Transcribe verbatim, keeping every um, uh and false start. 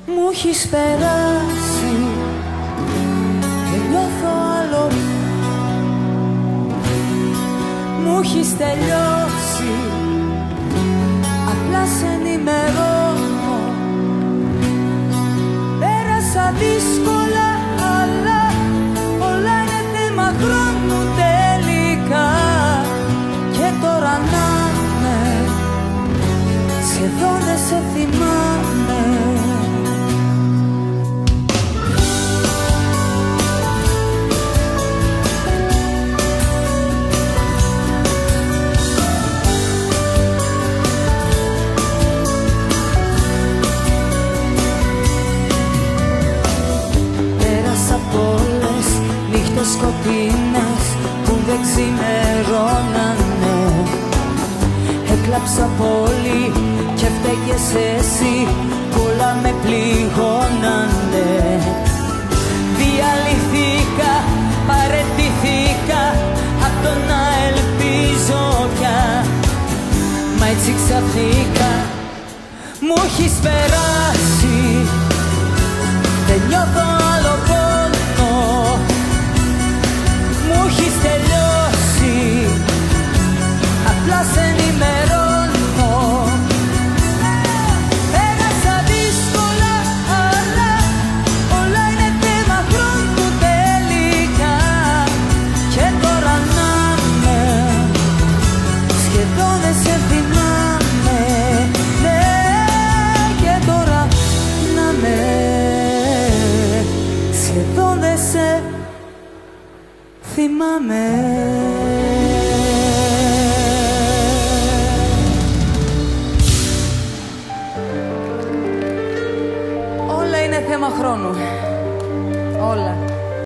Μου έχεις περάσει, δεν νιώθω άλλο. Μου έχεις τελειώσει, απλά σε ενημερώνω. Πέρασα δύσκολα, αλλά όλα είναι θέμα χρόνου τελικά. Και τώρα να με, σχεδόν δεν σε θυμάμαι. Σκοτεινές που δεν ξημερώνανε. Έκλαψα πολύ και φταίγες εσύ που όλα με πληγώνανε. Διαλυθήκα, παραιτηθήκα απ' το να ελπίζω πια. Μα έτσι ξαφνικά μου έχεις περάσει, δεν νιώθω άλλο πόνο. Μου έχεις τελειώσει, απλά σε ενημερώνω. Πέρασα δύσκολα, αλλά όλα είναι θέμα χρόνου τελικά. Και τώρα να με, σχεδόν δεν σε θυμάμαι. Ναι, και τώρα να με, σχεδόν δεν σε θυμάμαι. Όλα είναι θέμα χρόνου. Όλα.